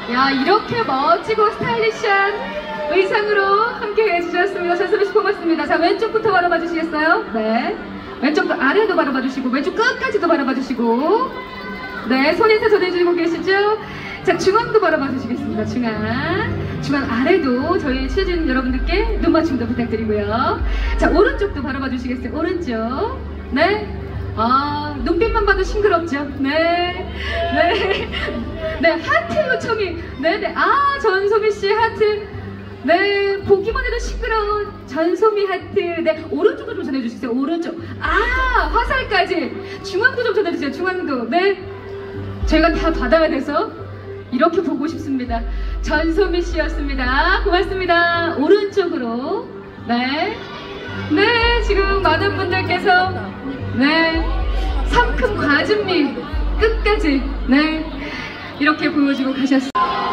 야, 이렇게 멋지고 스타일리시한 의상으로 함께 해주셨습니다. 전소미 씨 고맙습니다. 자, 왼쪽부터 바라봐 주시겠어요? 네. 왼쪽도 아래도 바라봐 주시고, 왼쪽 끝까지도 바라봐 주시고, 네, 손인사 전해주고 계시죠? 자, 중앙도 바라봐 주시겠습니다. 중앙 아래도 저희 취재진 여러분들께 눈 맞춤도 부탁드리고요. 자, 오른쪽도 바라봐 주시겠어요? 오른쪽. 네. 아, 눈빛만 봐도 싱그럽죠? 네. 네. 네, 하트 요청이. 네네. 아, 전소미 씨 하트. 네, 보기만 해도 싱그러운 전소미 하트. 네, 오른쪽도 좀 전해주세요. 오른쪽. 아, 화살까지. 중앙도 좀 전해주세요. 중앙도. 네. 저희가 다 받아야 돼서 이렇게 보고 싶습니다. 전소미 씨였습니다. 고맙습니다. 오른쪽으로. 네. 네, 지금 많은 분들께서 네, 상큼 과즙미 끝까지 네, 이렇게 보여주고 가셨습니다.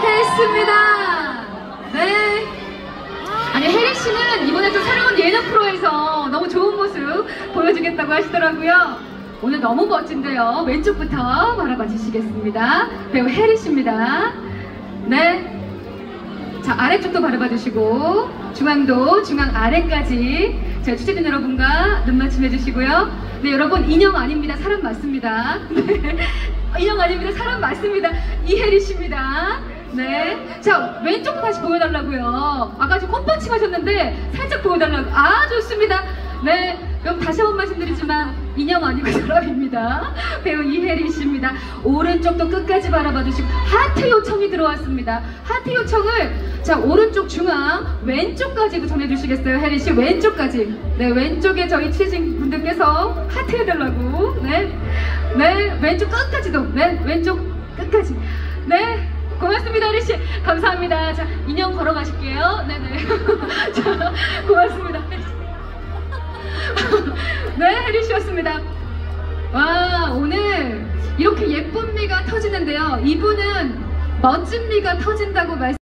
네. 아니, 혜리 씨는 이번에 또 새로운 예능 프로에서 너무 좋은 모습 보여주겠다고 하시더라고요. 오늘 너무 멋진데요. 왼쪽부터 바라봐 주시겠습니다. 배우 혜리 씨입니다. 네. 자, 아래쪽도 바라봐 주시고, 중앙도, 중앙 아래까지 제 취재진 여러분과 눈 맞춤해 주시고요. 네, 여러분, 인형 아닙니다. 사람 맞습니다. 네. 인형 아닙니다. 사람 맞습니다. 이혜리 씨입니다. 네. 자, 왼쪽 다시 보여달라고요. 아까 좀 꽃받침 하셨는데 살짝 보여달라고. 아, 좋습니다. 네. 그럼 다시 한번 말씀드리지만 인형 아니고 사람입니다. 배우 이혜리 씨입니다. 오른쪽도 끝까지 바라봐 주시고, 하트 요청이 들어왔습니다. 하트 요청을 자, 오른쪽 중앙 왼쪽까지도 전해주시겠어요? 혜리 씨 왼쪽까지. 네, 왼쪽에 저희 취재진 분들께서 하트 해달라고. 네. 네, 왼쪽 끝까지도. 네, 왼쪽 끝까지. 네. 고맙습니다, 혜리 씨. 감사합니다. 자, 인형 걸어 가실게요. 네네. 자, 고맙습니다. 네, 혜리 씨였습니다. 와, 오늘 이렇게 예쁜 미가 터지는데요. 이분은 멋진 미가 터진다고 말씀